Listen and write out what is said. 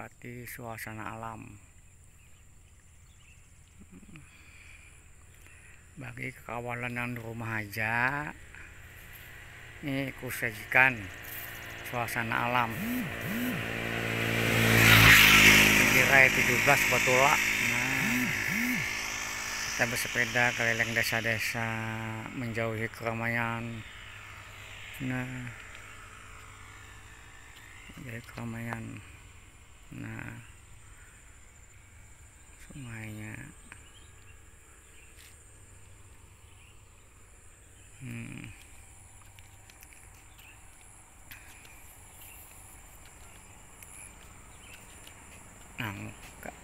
menikmati suasana alam. Bagi kawalan yang di rumah aja, ini kusajikan suasana alam di Rai 17 Batula. Kita bersepeda keliling desa-desa menjauhi keramaian. Menjauhi keramaian. Sungainya. Nangka.